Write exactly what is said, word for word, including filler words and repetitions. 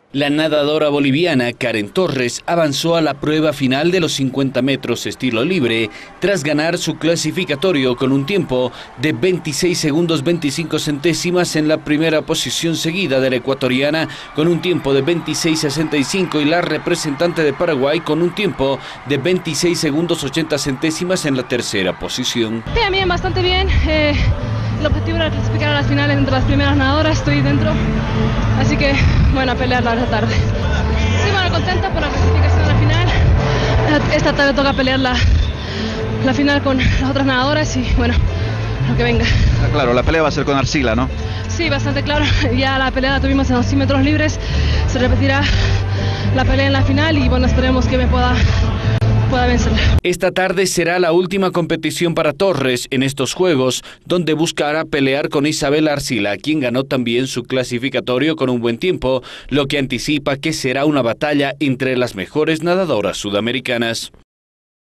La nadadora boliviana Karen Torres avanzó a la prueba final de los cincuenta metros estilo libre tras ganar su clasificatorio con un tiempo de veintiséis segundos veinticinco centésimas en la primera posición, seguida de la ecuatoriana con un tiempo de veintiséis sesenta y cinco y la representante de Paraguay con un tiempo de veintiséis segundos ochenta centésimas en la tercera posición. Bien, bastante bien. Eh, el objetivo era clasificar a las finales entre las primeras nadadoras, estoy dentro, así que bueno, a pelearla esta tarde. Sí, bueno, contenta por la clasificación a la final. Esta tarde toca pelear la, la final con las otras nadadoras y bueno, lo que venga. Claro, la pelea va a ser con Arcila, ¿no? Sí, bastante claro. Ya la pelea la tuvimos en los cien metros libres, se repetirá la pelea en la final y bueno, esperemos que me pueda... pueda vencer. Esta tarde será la última competición para Torres en estos Juegos, donde buscará pelear con Isabela Arcila, quien ganó también su clasificatorio con un buen tiempo, lo que anticipa que será una batalla entre las mejores nadadoras sudamericanas.